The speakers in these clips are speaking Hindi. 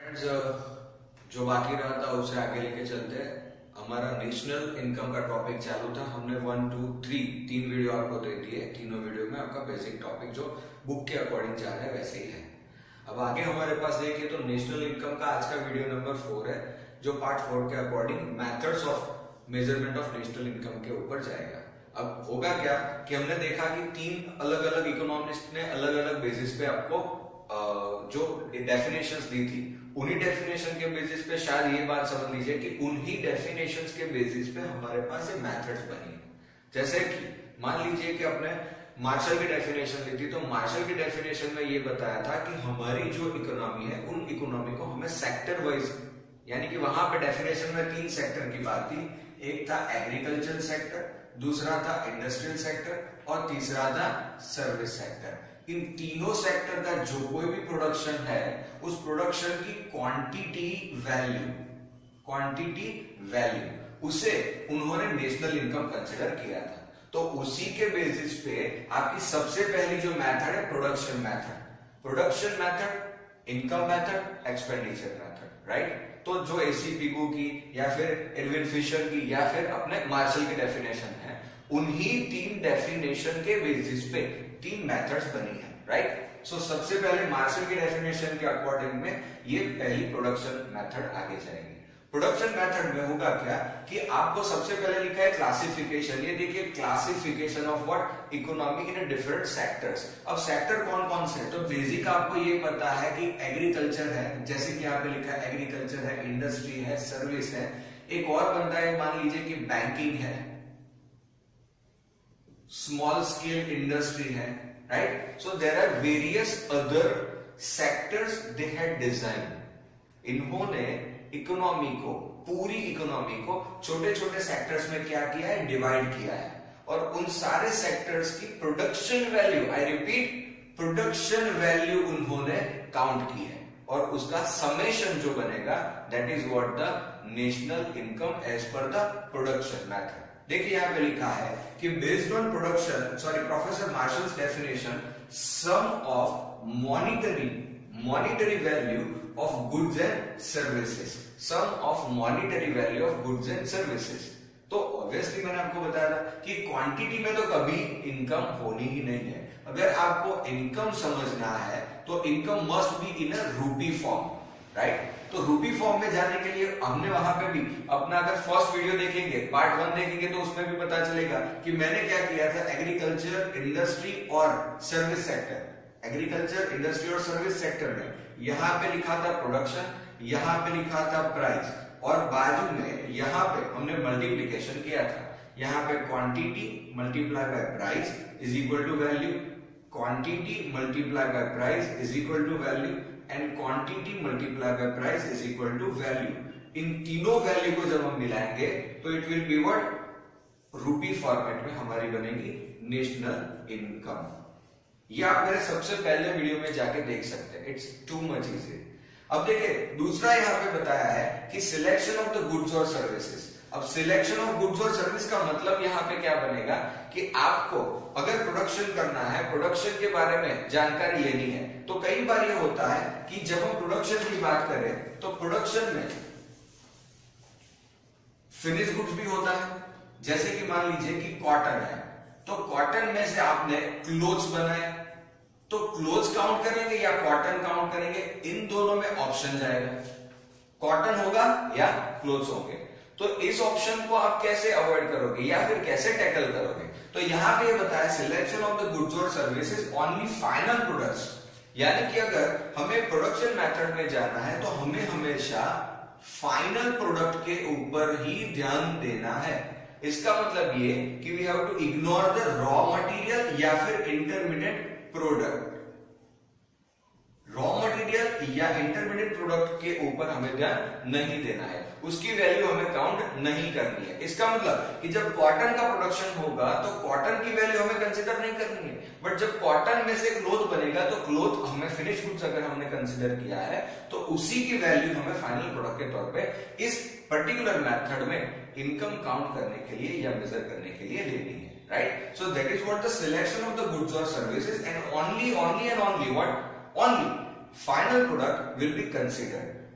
जो बाकी रहा था उसे आगे लेके चलते हैं। हमारा नेशनल इनकम का टॉपिक चालू था। हमने 1, 2, 3 तीन वीडियो आपको दे दिए। तीनों वीडियो में आपका बेसिक टॉपिक जो बुक के अकॉर्डिंग जा रहा है वैसे ही है। अब आगे हमारे पास देखिए तो नेशनल इनकम का आज का वीडियो नंबर 4 है, जो पार्ट 4 के according methods of measurement of national income के ऊपर जाएगा। अब होगा क्या कि हमने देखा कि तीन अलग अलग इकोनॉमिस्ट ने अलग अलग बेसिस पे आपको जो डेफिनेशंस दी थी, उन्हीं डेफिनेशन के बेसिस पे शायद ये बात समझ लीजिए कि उन्हीं डेफिनेशंस के बेसिस पे हमारे पास ये मेथड्स बनी है। जैसे कि मान लीजिए कि अपने मार्शल की डेफिनेशन ली थी, तो मार्शल की डेफिनेशन में ये बताया था कि हमारी जो इकोनॉमी है उन इकोनॉमी को हमें सेक्टर वाइज, यानी कि वहां पे डेफिनेशन में 3 सेक्टर की बात थी। एक था एग्रीकल्चर सेक्टर, दूसरा था इंडस्ट्रियल सेक्टर और तीसरा था सर्विस सेक्टर। इन तीनों सेक्टर का जो कोई भी प्रोडक्शन है उस प्रोडक्शन की क्वांटिटी वैल्यू उसे उन्होंने नेशनल इनकम कंसिडर किया था। तो उसी के बेसिस पे आपकी सबसे पहली जो मेथड है production method, income method, expenditure method, right. तो जो एसी पिगो की या फिर एडविन फिशर की या फिर अपने मार्शल की डेफिनेशन है, उन्हीं 3 डेफिनेशन के बेसिस पे 3 मेथड्स बनी है, राइट। सो सबसे पहले मार्शल की डेफिनेशन के अकॉर्डिंग में ये पहली प्रोडक्शन मेथड आगे जाएगी। प्रोडक्शन मेथड में होगा क्या कि आपको सबसे पहले लिखा है क्लासिफिकेशन। ये देखिए classification of what economy in different sectors. अब सेक्टर कौन कौन से है, तो बेसिक आपको ये पता है कि एग्रीकल्चर है, जैसे कि यहाँ पे लिखा है एग्रीकल्चर है, इंडस्ट्री है, सर्विस है। एक और बनता है, मान लीजिए कि बैंकिंग है, स्मॉल स्केल इंडस्ट्री है, right. So there are various other sectors they had design. इन्होंने इकोनॉमी को, पूरी इकोनॉमी को छोटे छोटे सेक्टर्स में क्या किया है, डिवाइड किया है, और उन सारे सेक्टर्स की production value, I repeat production value उन्होंने काउंट की है, और उसका समेशन जो बनेगा that is what the national income as per the production method. देखिए यहां पे लिखा है कि based on professor Marshall's definition, sum of monetary value of goods and services, sum of monetary value of goods and services। तो ऑब्वियसली मैंने आपको बताया था कि क्वांटिटी में तो कभी इनकम होनी ही नहीं है। अगर आपको इनकम समझना है तो income must be in a rupee form, right. तो रूपी फॉर्म में जाने के लिए हमने वहां पे भी अपना, अगर फर्स्ट वीडियो देखेंगे, पार्ट 1 देखेंगे, तो उसमें भी पता चलेगा कि मैंने क्या किया था। एग्रीकल्चर, इंडस्ट्री और सर्विस सेक्टर, एग्रीकल्चर, इंडस्ट्री और सर्विस सेक्टर में यहां पे लिखा था प्रोडक्शन, यहां पे लिखा था प्राइस, और बाजू में यहां पे हमने मल्टीप्लिकेशन किया था। यहां पे quantity multiply by price is equal to value, quantity multiply by price is equal to value, and quantity multiply by price is equal to value. इन तीनों वैल्यू को जब हम मिलाएंगे तो it will be what, rupee format में हमारी बनेगी नेशनल इनकम। ये आप मेरे सबसे पहले वीडियो में जाके देख सकते हैं, इट्स टू मच इजी। अब देखिए दूसरा यहाँ पे बताया है कि सिलेक्शन ऑफ द गुड्स और सर्विसेज। अब सिलेक्शन ऑफ गुड्स और सर्विस का मतलब यहाँ पे क्या बनेगा कि आपको अगर प्रोडक्शन करना है, प्रोडक्शन के बारे में जानकारी लेनी है, तो कई बार ये होता है कि जब हम प्रोडक्शन की बात करें तो प्रोडक्शन में फिनिश गुड्स भी होता है। जैसे कि मान लीजिए कि कॉटन है, तो कॉटन में से आपने क्लोथ्स बनाए, तो क्लोथ्स काउंट करेंगे या कॉटन काउंट करेंगे, इन दोनों में ऑप्शन जाएगा, कॉटन होगा या क्लोथ्स होंगे। तो इस ऑप्शन को आप कैसे अवॉइड करोगे या फिर कैसे टैकल करोगे, तो यहां पे ये बताया सिलेक्शन ऑफ द गुड्स और सर्विसेज ओनली फाइनल प्रोडक्ट्स। यानी कि अगर हमें प्रोडक्शन मेथड में जाना है तो हमें हमेशा फाइनल प्रोडक्ट के ऊपर ही ध्यान देना है। इसका मतलब ये कि we have to ignore the raw material या फिर इंटरमीडिएट प्रोडक्ट। रॉ मटेरियल या इंटरमीडिएट प्रोडक्ट के ऊपर हमें ध्यान नहीं देना है, उसकी वैल्यू हमें काउंट नहीं करनी है। इसका मतलब कि जब कॉटन का प्रोडक्शन होगा तो कॉटन की वैल्यू हमें कंसीडर नहीं करनी है, बट जब कॉटन में से क्लोथ बनेगा तो क्लोथ हमें फिनिश गुड्स अगर हमने कंसीडर किया है तो उसी की वैल्यू हमें फाइनल प्रोडक्ट के तौर पे इस पर्टिकुलर मेथड में इनकम काउंट करने के लिए या मेजर करने के लिए लेनी है, right? So that is what the selection of the goods or services, and only and only what, only final product will be considered.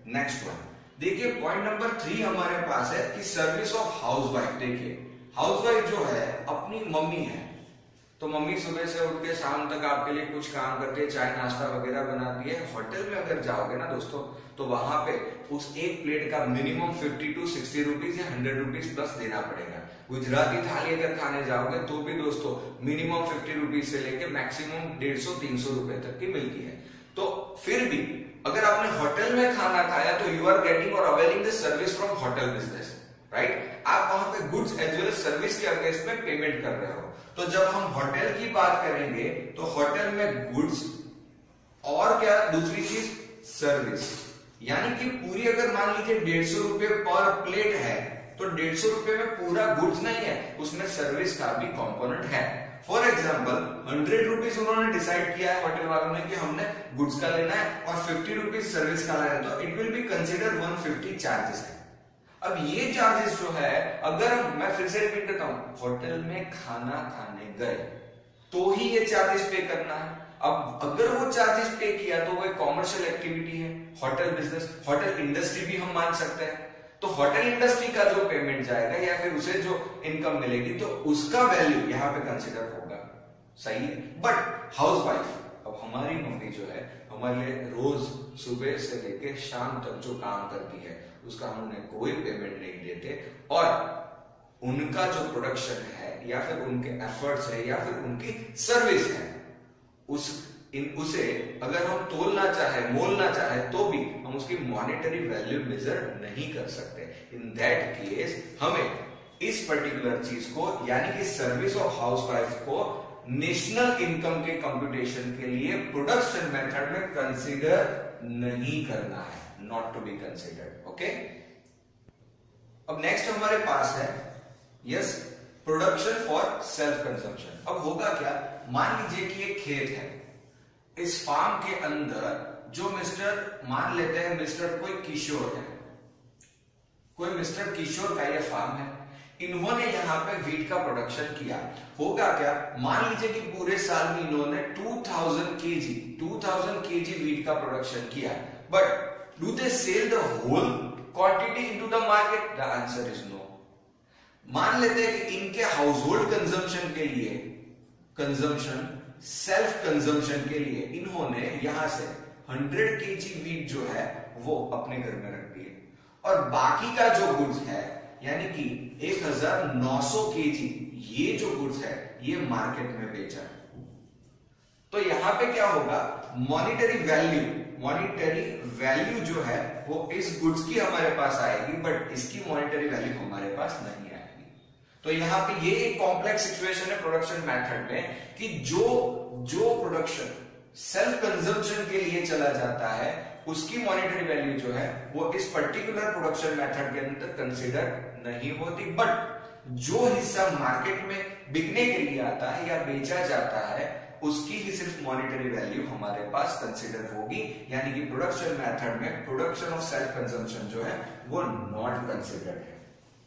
Next one देखिए, पॉइंट नंबर 3 हमारे पास है कि सर्विस ऑफ हाउसवाइफ। देखिए हाउसवाइफ जो है अपनी मम्मी है, तो मम्मी सुबह से उठ के शाम तक आपके लिए कुछ काम करती है, चाय नाश्ता वगैरह बनाती है। होटल में अगर जाओगे ना दोस्तों, तो वहां पे उस एक प्लेट का मिनिमम 50 to 60 रुपीज या 100 रुपीज प्लस देना पड़ेगा। गुजराती थाली अगर खाने जाओगे तो भी दोस्तों मिनिमम 50 रुपीज से लेके मैक्सिमम 150-300 रुपए तक की मिलती है। तो फिर भी अगर आपने होटल में खाना खाया तो यू आर गेटिंग और availing the service from hotel business, right. आप वहां पे गुड्स एज वेल सर्विस के अगेंस्ट में पेमेंट कर रहे हो। तो जब हम होटल की बात करेंगे तो होटल में गुड्स और क्या दूसरी चीज सर्विस, यानी कि पूरी अगर मान लीजिए 150 रुपए पर प्लेट है तो 150 रुपए में पूरा गुड्स नहीं है, उसमें सर्विस का भी कंपोनेंट है। फॉर एग्जाम्पल 100 रुपीज उन्होंने डिसाइड किया है होटल वालों ने कि हमने गुड्स का लेना है और 50 रुपीज सर्विस का लेना है, तो it will be consider 150 charges है। अब ये चार्जेस जो है, अगर मैं फिर से रिपीट करता हूं, होटल में खाना खाने गए तो ही ये चार्जेस पे करना है। अब अगर वो चार्जेस पे किया तो वो एक कॉमर्शियल एक्टिविटी है, होटल बिजनेस, होटल इंडस्ट्री भी हम मान सकते हैं। तो होटल इंडस्ट्री का जो पेमेंट जाएगा या फिर उसे जो इनकम मिलेगी तो उसका वैल्यू यहाँ पे कंसिडर होगा, सही है। बट हाउसवाइफ, अब हमारी मम्मी जो है हमारे लिए रोज सुबह से लेकर शाम तक जो काम करती है उसका हम उन्हें कोई पेमेंट नहीं देते, और उनका जो प्रोडक्शन है या फिर उनके एफर्ट्स है या फिर उनकी सर्विस है उसे अगर हम तोलना चाहे, मोलना चाहे तो भी हम उसकी मॉनेटरी वैल्यू मेजर नहीं कर सकते। इन दैट केस हमें इस पर्टिकुलर चीज को यानी कि सर्विस ऑफ हाउसवाइफ को नेशनल इनकम के कंप्यूटेशन के लिए प्रोडक्शन मेथड में कंसीडर नहीं करना है, not to be considered. Okay, अब नेक्स्ट हमारे पास है yes production for self consumption. अब होगा क्या, मान लीजिए कि एक खेत है, इस फार्म के अंदर जो मिस्टर, मान लेते हैं मिस्टर कोई किशोर है, कोई मिस्टर किशोर का ये फार्म है, इन्होंने यहाँ पे वीट का प्रोडक्शन किया। होगा क्या, मान लीजिए कि पूरे साल में इन्होंने 2000 केजी वीट का प्रोडक्शन किया, but do they sell the whole quantity into the market? The answer is no. मान लेते हैं कि इनके हाउस होल्ड कंजम्पशन के लिए, कंजम्पशन सेल्फ कंजम्पशन के लिए इन्होंने यहां से 100 केजी वीट जो है वो अपने घर में रख दिए, और बाकी का जो गुड्स है यानी कि 1900 केजी ये जो गुड्स है ये मार्केट में बेचा। तो यहां पे क्या होगा, मॉनिटरी वैल्यू जो है वो इस गुड्स की हमारे पास आएगी, बट इसकी मॉनिटरी वैल्यू हमारे पास नहीं आएगी। तो यहां पे ये एक कॉम्प्लेक्स सिचुएशन है प्रोडक्शन मेथड में कि जो प्रोडक्शन सेल्फ कंजम्पशन के लिए चला जाता है उसकी मॉनिटरी वैल्यू जो है वो इस पर्टिकुलर प्रोडक्शन मेथड के अंदर कंसीडर नहीं होती, बट जो हिस्सा मार्केट में बिकने के लिए आता है या बेचा जाता है उसकी ही सिर्फ मॉनिटरी वैल्यू हमारे पास कंसीडर होगी, यानी कि प्रोडक्शन मेथड में प्रोडक्शन ऑफ सेल्फ कंजम्पशन जो है वो नॉट कंसीडर्ड है।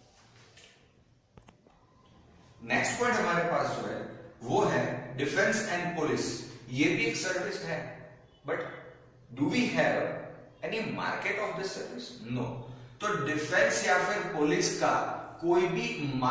नेक्स्ट पॉइंट हमारे पास जो है वो है डिफेंस एंड पुलिस। ये भी एक सर्विस है, but do we have any market of this service? No. तो डिफेंस या फिर पुलिस का कोई भी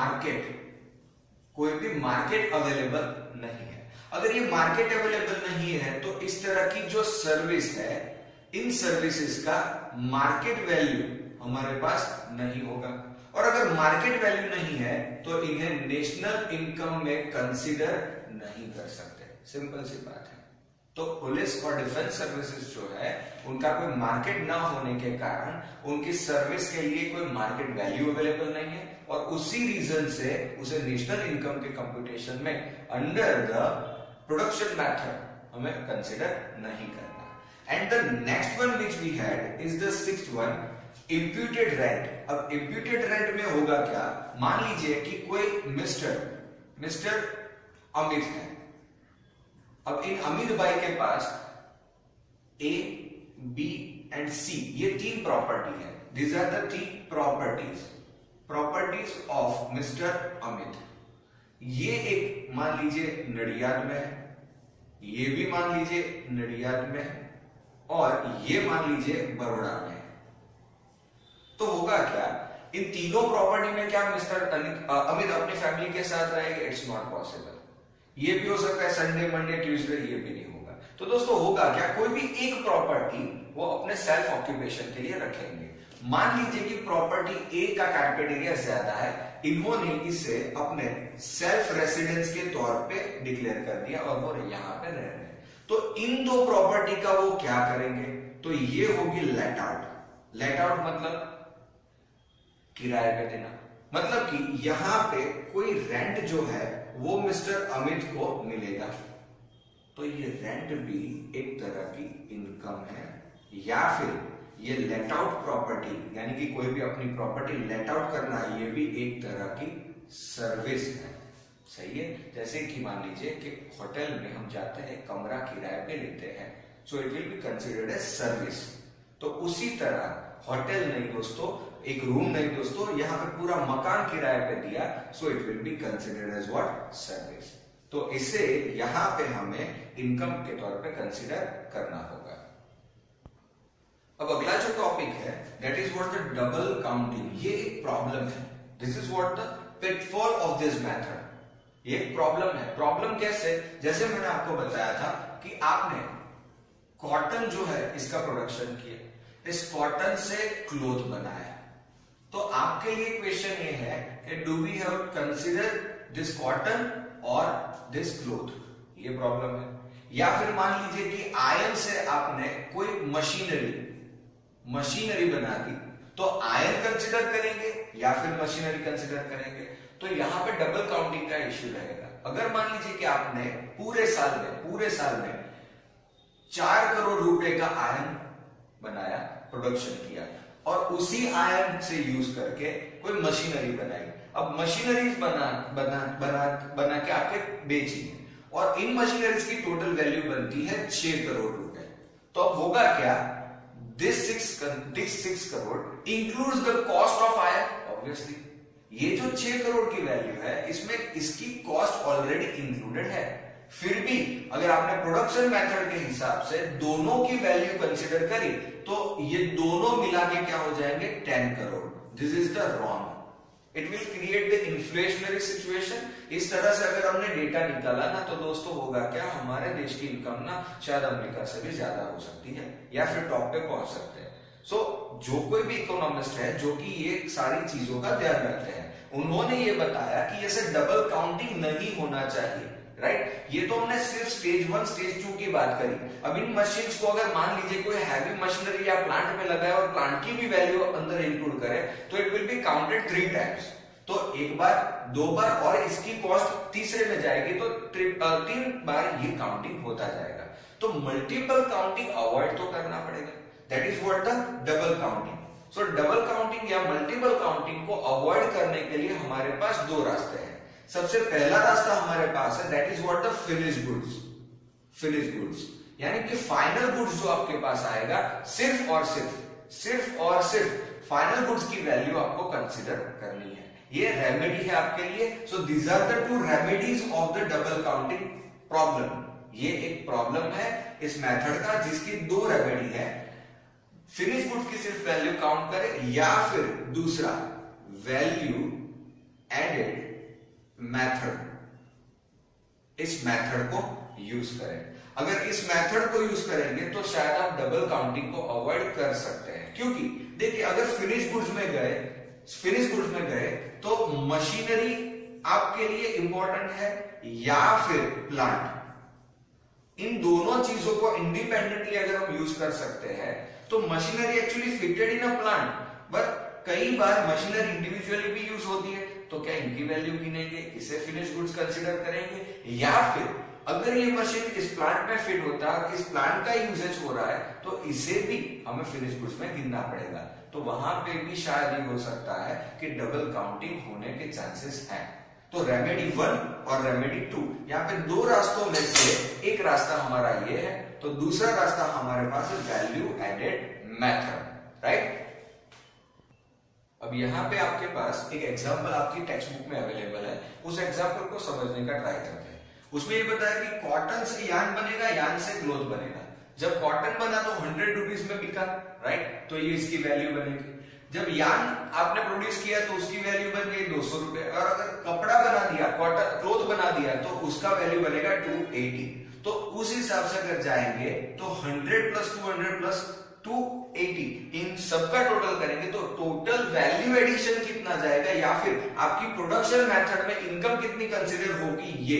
मार्केट अवेलेबल नहीं है। अगर ये मार्केट अवेलेबल नहीं है तो इस तरह की जो सर्विस है, इन सर्विसेज का मार्केट वैल्यू हमारे पास नहीं होगा, और अगर मार्केट वैल्यू नहीं है तो इन्हें नेशनल इनकम में कंसीडर नहीं कर सकते। सिंपल सी बात है। तो पुलिस और डिफेंस सर्विसेज जो है उनका कोई मार्केट ना होने के कारण उनकी सर्विस के लिए कोई मार्केट वैल्यू अवेलेबल नहीं है, और उसी रीजन से उसे नेशनल इनकम के कंप्यूटेशन में अंडर द प्रोडक्शन मेथड हमें कंसीडर नहीं करना। And the next one which we had is the sixth one, imputed rent. अब इम्प्यूटेड रेंट में होगा क्या, मान लीजिए कि कोई मिस्टर अमित है। अब इन अमित भाई के पास ए, बी एंड सी ये 3 प्रॉपर्टी है। These are the 3 properties of mister Amit. ये एक मान लीजिए नडियाद में है, ये भी मान लीजिए नडियाद में है, और ये मान लीजिए बड़ौदा में है। इन तीनों प्रॉपर्टी में क्या मिस्टर अमित अपनी फैमिली के साथ रहेंगे? It's not possible. ये भी हो सकता है संडे मंडे ट्यूसडे, ये भी नहीं होगा। तो दोस्तों होगा क्या, कोई भी एक प्रॉपर्टी वो अपने सेल्फ ऑक्यूपेशन के लिए रखेंगे। मान लीजिए कि प्रॉपर्टी ए का कार्पेट एरिया ज्यादा है, इन्होंने इसे अपने सेल्फ रेसिडेंस के तौर पे डिक्लेयर कर दिया और वो यहाँ पे रह रहे हैं। तो इन दो प्रॉपर्टी का वो क्या करेंगे? तो ये होगी लेट आउट। लेट आउट मतलब किराए पे देना, मतलब कि यहां पे कोई रेंट जो है वो मिस्टर अमित को मिलेगा। तो ये रेंट भी एक तरह की इनकम है, या फिर ये लेट आउट प्रॉपर्टी यानी कि कोई भी अपनी प्रॉपर्टी लेट आउट करना, ये भी एक तरह की सर्विस है। सही है। जैसे कि मान लीजिए कि होटल में हम जाते हैं, कमरा किराए पे लेते हैं, so it will be considered as service. तो उसी तरह होटल नहीं दोस्तों, एक रूम नहीं दोस्तों, यहाँ पे पूरा मकान किराए पे दिया, so it will be considered as what? Service. तो इसे यहां पे हमें इनकम के तौर पे कंसिडर करना होगा। अब अगला जो टॉपिक है that is what the double counting. ये एक प्रॉब्लम है। This is what the pitfall of this method. ये एक प्रॉब्लम है। प्रॉब्लम कैसे? जैसे मैंने आपको बताया था कि आपने कॉटन जो है इसका प्रोडक्शन किया, इस कॉटन से क्लोथ बनाया, तो आपके लिए क्वेश्चन ये है कि do we have consider this cotton और दिस क्लोथ? ये प्रॉब्लम है। या फिर मान लीजिए कि आयरन से आपने कोई मशीनरी बना दी, तो आयरन कंसीडर करेंगे या फिर मशीनरी कंसीडर करेंगे? तो यहां पे डबल काउंटिंग का इश्यू रहेगा। अगर मान लीजिए कि आपने पूरे साल में 4 करोड़ रुपए का आयरन बनाया, प्रोडक्शन किया, और उसी आयरन से यूज करके कोई मशीनरी बनाई। अब मशीनरीज बना के आपके बेची, और इन मशीनरीज की टोटल वैल्यू बनती है 6 करोड़ रुपए। तो अब होगा क्या? This 6 crore includes the cost of iron. Obviously ये जो 6 करोड़ की वैल्यू है, इसमें इसकी कॉस्ट ऑलरेडी इंक्लूडेड है। फिर भी अगर आपने प्रोडक्शन मेथड के हिसाब से दोनों की वैल्यू कंसीडर करी, तो ये दोनों मिला के क्या हो जाएंगे? 10 crore. This is the wrong. It will create the inflationary situation. इस तरह से अगर हमने डेटा निकाला ना, तो दोस्तों होगा क्या, हमारे देश की इनकम ना शायद अमेरिका से भी ज्यादा हो सकती है, या फिर टॉप पे पहुंच सकते हैं। सो जो कोई भी इकोनॉमिस्ट है जो कि ये सारी चीजों का ध्यान रखते हैं, उन्होंने ये बताया कि ऐसे डबल काउंटिंग नहीं होना चाहिए। राइट? ये तो हमने सिर्फ स्टेज 1 स्टेज 2 की बात करी। अब इन मशीन्स को अगर मान लीजिए कोई हैवी मशीनरी या प्लांट में लगाए और प्लांट की भी वैल्यू अंदर इंक्लूड करे, तो it will be counted 3 times. तो एक बार, 2 बार, और इसकी कॉस्ट तीसरे में जाएगी, तो 3 बार ये काउंटिंग होता जाएगा। तो मल्टीपल काउंटिंग अवॉइड तो करना पड़ेगा। That is what the double counting. So double counting या मल्टीपल काउंटिंग को अवॉइड करने के लिए हमारे पास 2 रास्ते हैं। सबसे पहला रास्ता हमारे पास है, that is what the finish goods, यानी कि फाइनल गुड्स जो आपके पास आएगा, सिर्फ और सिर्फ फाइनल गुड्स की वैल्यू आपको कंसीडर करनी है। ये रेमेडी है आपके लिए। So these are the 2 remedies of the double counting problem. ये एक प्रॉब्लम है इस मेथड का जिसकी 2 रेमेडी है। फिनिश गुड्स की सिर्फ वैल्यू काउंट करें, या फिर दूसरा वैल्यू एडेड मेथड, इस मेथड को यूज करें। अगर इस मेथड को यूज करेंगे तो शायद आप डबल काउंटिंग को अवॉइड कर सकते हैं। क्योंकि देखिए, अगर फिनिश गुड्स में गए तो मशीनरी आपके लिए इंपॉर्टेंट है या फिर प्लांट। इन दोनों चीजों को इंडिपेंडेंटली अगर हम यूज कर सकते हैं, तो machinery actually fitted in a plant, but कई बार मशीनरी इंडिविजुअली भी यूज होती है, तो क्या इनकी वैल्यू गिनेंगे, इसे फिनिश गुड्स कंसीडर करेंगे? या फिर अगर ये मशीन इस प्लांट में फिट होता है, इस प्लांट का यूजेज हो रहा है, तो इसे भी हमें फिनिश गुड्स में गिनना पड़ेगा। तो वहां पे भी शायद ये हो सकता है कि डबल काउंटिंग होने के चांसेस हैं। तो रेमेडी 1 और रेमेडी 2, यहाँ पे 2 रास्तों में से एक रास्ता हमारा ये है, तो दूसरा रास्ता हमारे पास है वैल्यू एडेड मेथड। राइट? अब यहाँ पे आपके पास एक एग्जाम्पल आपकी टेक्स्ट बुक में अवेलेबल है, उस एग्जाम्पल को समझने का ट्राई करते हैं। उसमें ये बताया कि कॉटन से यार्न बनेगा, यार्न से क्लोथ बनेगा। जब कॉटन बना तो 100 रुपीज में बिका, राइट। तो ये इसकी वैल्यू बनेगी। जब यार्न आपने प्रोड्यूस किया तो उसकी वैल्यू बन गई 200 रुपए, और अगर कपड़ा बना दिया, कॉटन क्लोथ बना दिया, तो उसका वैल्यू बनेगा 280। तो उस हिसाब से अगर जाएंगे तो 100 प्लस 200 प्लस 280 इन सबका टोटल करेंगे तो टोटल वैल्यू एडिशन कितना जाएगा, या फिर आपकी प्रोडक्शन मेथड में इनकम कितनी कंसीडर होगी ये।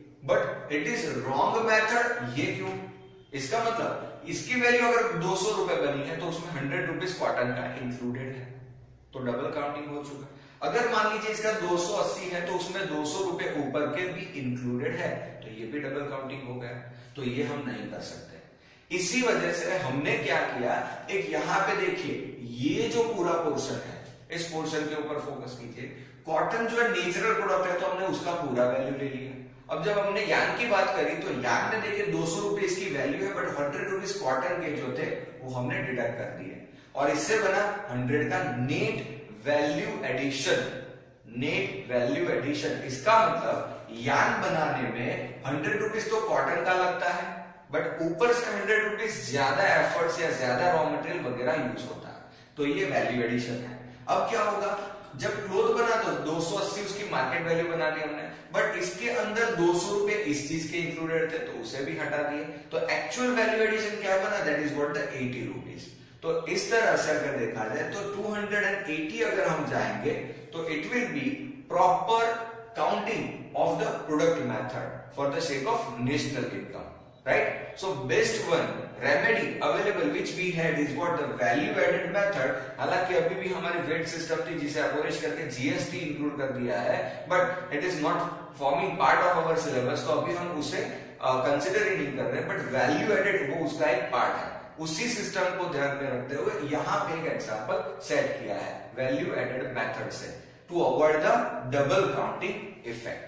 But it is wrong method. ये क्यों? इसका मतलब इसकी वैल्यू अगर 200 रुपए बनी है तो उसमें 100 रुपीज कॉटन का इंक्लूडेड है, तो डबल काउंटिंग हो चुका। अगर मान लीजिए इसका 280 है तो उसमें 200 रुपए ऊपर के भी इंक्लूडेड है, तो ये भी डबल काउंटिंग हो गया। तो ये हम नहीं कर सकते। इसी वजह से हमने क्या किया, एक यहां पे देखिए ये जो पूरा पोर्शन है, इस पोर्शन के ऊपर फोकस कीजिए। कॉटन जो है नेचुरल प्रोडक्ट है, तो हमने उसका पूरा वैल्यू ले लिया। अब जब हमने यार्न की बात करी तो यार्न में देखिए 200 रुपए इसकी वैल्यू है, बट 100 रुपीज कॉटन के जो थे वो हमने डिडक्ट कर दिए, और इससे बना 100 का net value addition. Net value addition इसका मतलब यार्न बनाने में 100 रुपीज तो कॉटन का लगता है, बट ऊपर से 100 रुपीज ज्यादा एफर्ट्स या ज्यादा रॉ मटेरियल वगैरह यूज होता है, तो ये वैल्यू एडिशन है। अब क्या होगा, जब क्लोथ बना तो 280 उसकी मार्केट वैल्यू बना ली हमने, बट इसके अंदर 200 रुपए इस चीज के इंक्लूडेड थे तो उसे भी हटा दिए, तो एक्चुअल वैल्यू एडिशन क्या बना, that is what the 80 rupees. तो इस तरह से अगर देखा जाए तो 280 अगर हम जाएंगे तो it will be proper counting of the product method for the sake of national income, right? So best one remedy available which we had is what the value added method। हालांकि अभी भी हमारी वेट सिस्टम थी जिसे अबोलिश करके जीएसटी इंक्लूड कर दिया है, but it is not forming part of our syllabus, तो अभी हम उसे कंसिडर ही नहीं कर रहे, बट वैल्यू एडेड वो उसका एक पार्ट है। उसी सिस्टम को ध्यान में रखते हुए यहाँ पे एक एग्जांपल सेट किया है वैल्यू एडेड मेथड से, to avoid the double counting effect.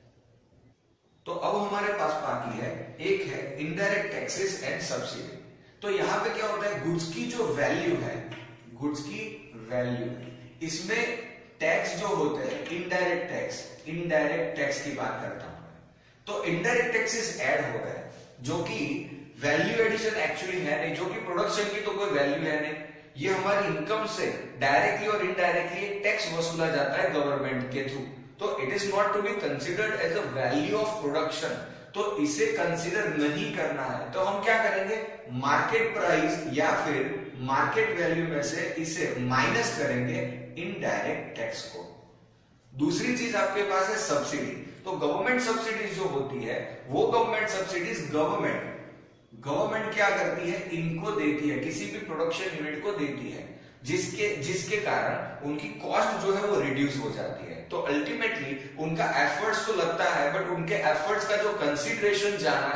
तो अब हमारे पास बाकी है, एक है इनडायरेक्ट टैक्सेस एंड सब्सिडी। तो यहां पे क्या होता है, गुड्स की जो वैल्यू है, गुड्स की वैल्यू, इसमें टैक्स जो होते हैं इनडायरेक्ट टैक्स की बात करता हूं। तो इनडायरेक्ट टैक्सेस ऐड हो गए जो कि वैल्यू एडिशन एक्चुअली है नहीं, जो कि प्रोडक्शन की तो कोई वैल्यू है नहीं, ये हमारी इनकम से डायरेक्टली और इनडायरेक्टली टैक्स वसूला जाता है गवर्नमेंट के थ्रू, तो it is not to be considered as a value of production, तो इसे कंसिडर नहीं करना है। तो हम क्या करेंगे, मार्केट प्राइस या फिर मार्केट वैल्यू में से इसे माइनस करेंगे इनडायरेक्ट टैक्स को। दूसरी चीज आपके पास है सब्सिडी। तो गवर्नमेंट सब्सिडीज जो होती है वो गवर्नमेंट सब्सिडीज गवर्नमेंट क्या करती है, इनको देती है, किसी भी प्रोडक्शन यूनिट को देती है, जिसके कारण उनकी कॉस्ट जो है वो रिड्यूस हो जाती है। तो अल्टीमेटली उनका एफर्ट्स तो लगता है, बट उनके एफर्ट्स का जो कंसीडरेशन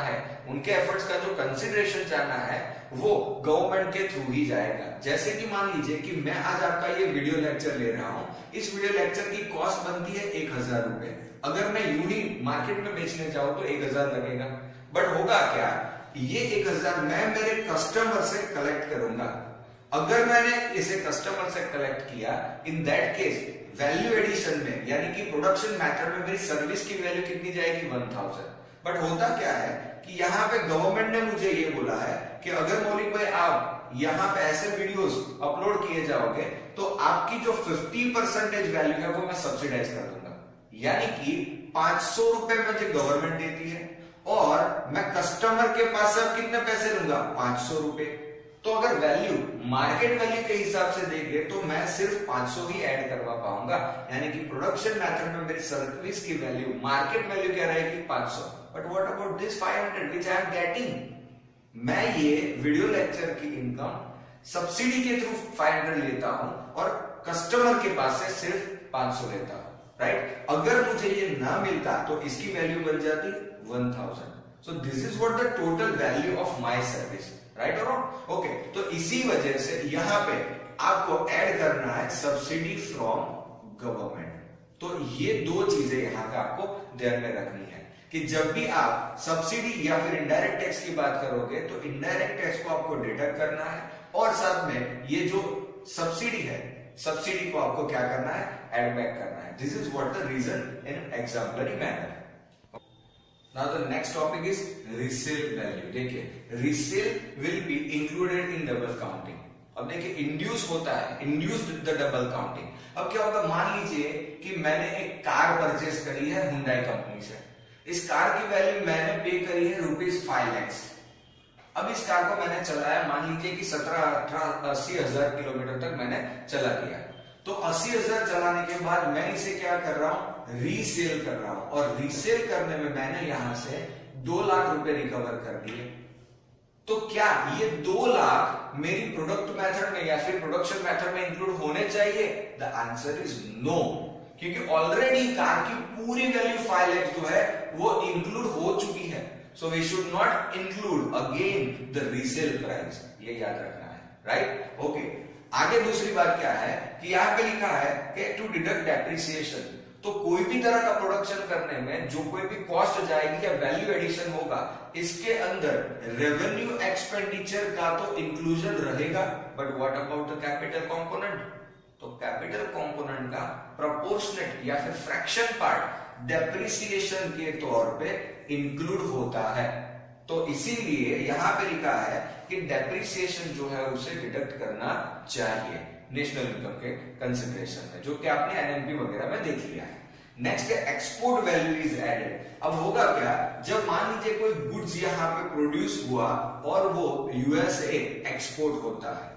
जाना है वो गवर्नमेंट के थ्रू ही जाएगा। जैसे कि मान लीजिए कि मैं आज आपका ये वीडियो लेक्चर ले रहा हूं, इस वीडियो लेक्चर की कॉस्ट बनती है 1000 रुपए। अगर मैं यूं ही मार्केट में बेचने जाऊं तो 1000 लगेगा, बट होगा क्या, ये 1000 मैं मेरे कस्टमर से कलेक्ट करूंगा। अगर मैंने इसे कस्टमर से कलेक्ट किया, in that case value addition में यानी कि प्रोडक्शन मेथड में मेरी सर्विस की वैल्यू कितनी जाएगी, 1000। बट होता क्या है कि यहाँ पे गवर्नमेंट ने मुझे ये बोला है कि अगर मौलिक भाई आप यहाँ पे ऐसे वीडियोस अपलोड किए जाओगे तो आपकी जो 50% वैल्यू है वो मैं सब्सिडाइज कर दूंगा, यानी कि 500 रुपए मुझे गवर्नमेंट देती है और मैं कस्टमर के पास से अब कितने पैसे लूंगा, 500 रुपए। तो अगर वैल्यू मार्केट वैल्यू के हिसाब से देंगे तो मैं सिर्फ 500 ही ऐड करवा पाऊंगा, यानी कि प्रोडक्शन मेथड में मेरी सर्विस की वैल्यू मार्केट वैल्यू क्या रहेगी, 500। But what about this 500 which I am getting, मैं ये वीडियो लेक्चर की इनकम सब्सिडी के थ्रू 500 लेता हूं और कस्टमर के पास से सिर्फ 500 लेता हूं, राइट। अगर मुझे ये ना मिलता तो इसकी वैल्यू बन जाती 1000। So this is what the total value of my service, right और नॉट, ओके। तो इसी वजह से यहां पे आपको ऐड करना है सब्सिडी फ्रॉम गवर्नमेंट। तो ये दो चीजें यहां पे आपको ध्यान में रखनी है कि जब भी आप सब्सिडी या फिर इनडायरेक्ट टैक्स की बात करोगे तो इनडायरेक्ट टैक्स को आपको डिडक्ट करना है, और साथ में ये जो सब्सिडी है, सब्सिडी को आपको क्या करना है, एड बैक करना है। This is what the reason in exemplary manner. Now the next topic is resale value। देखिए resale will be included in double counting। अब देखिए इंड्यूस होता है, इंड्यूस्ड द डबल काउंटिंग। अब क्या होगा, मान लीजिए कि मैंने एक कार परचेस करी है हुंडई कंपनी से। इस कार की वैल्यू मैंने पे करी है ₹5 लाख। अब इस कार को मैंने चलाया, मान लीजिए कि 17-18-80 हजार किलोमीटर तक मैंने चला दिया। तो 80,000 चलाने के बाद मैं इसे क्या कर रहा हूं, रीसेल कर रहा हूं, और रीसेल करने में मैंने यहां से 2 लाख रुपए रिकवर कर दिए। तो क्या ये 2 लाख मेरी प्रोडक्ट मेथड में या फिर प्रोडक्शन मेथड में इंक्लूड होने चाहिए? द आंसर इज नो, क्योंकि ऑलरेडी कार की पूरी वैल्यू 5 लाख जो है वो इंक्लूड हो चुकी है। So we should not include again the resale price, ये याद रखना है, राइट? ओके, आगे दूसरी बात क्या है कि यहां पे लिखा है कि टू डिडक्ट डेप्रिसिएशन। तो कोई भी तरह का प्रोडक्शन करने में जो कोई भी कॉस्ट जाएगी या वैल्यू एडिशन होगा, इसके अंदर रेवेन्यू एक्सपेंडिचर का तो इंक्लूजन रहेगा, but what about the capital component? तो कैपिटल कंपोनेंट का प्रोपोर्शनेट या फिर फ्रैक्शन पार्ट डेप्रिसिएशन के तौर पे इंक्लूड होता है। तो इसीलिए यहां पे लिखा है कि डेप्रिसिएशन जो है उसे डिडक्ट करना चाहिए नेशनल इनकम के कंसिडरेशन में, जो कि आपने एनएमपी वगैरह में देख लिया है। नेक्स्ट है एक्सपोर्ट वैल्यू इज एडेड। अब होगा क्या, जब मान लीजिए कोई गुड्स यहां पे प्रोड्यूस हुआ और वो यूएसए एक्सपोर्ट होता है,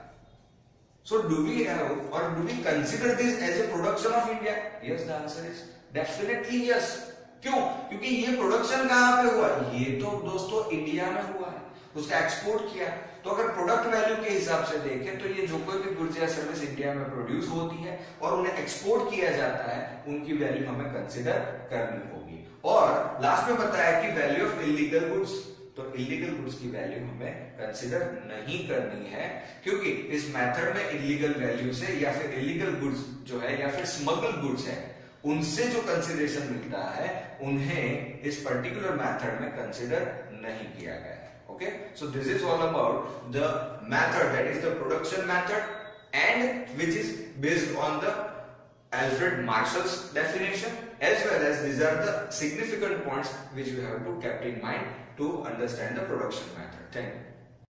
सो डू वी हैव और do we consider this as a production of India? Yes, the answer is definitely yes. क्यों? क्योंकि ये प्रोडक्शन कहां पे हुआ? ये तो दोस्तों इंडिया में हुआ है, उसका एक्सपोर्ट किया। तो अगर प्रोडक्ट वैल्यू के हिसाब से देखें तो ये जो कोई भी गुड्स या सर्विस इंडिया में प्रोड्यूस होती है और उन्हें एक्सपोर्ट किया जाता है, उनकी वैल्यू हमें कंसीडर करनी होगी। और लास्ट में बताया कि वैल्यू ऑफ इलीगल गुड्स, तो इलीगल गुड्स की वैल्यू हमें कंसीडर नहीं करनी है, क्योंकि इस मेथड में इलीगल वैल्यू से या फिर इलीगल गुड्स जो है या फिर स्मगल गुड्स है, उनसे जो कंसीडरेशन मिलता है उन्हें इस पर्टिकुलर मेथड में कंसीडर नहीं किया गया। Okay, so this is all about the method, that is the production method, and which is based on the Alfred Marshall's definition, as well as these are the significant points which you have to keep in mind to understand the production method. Thank you.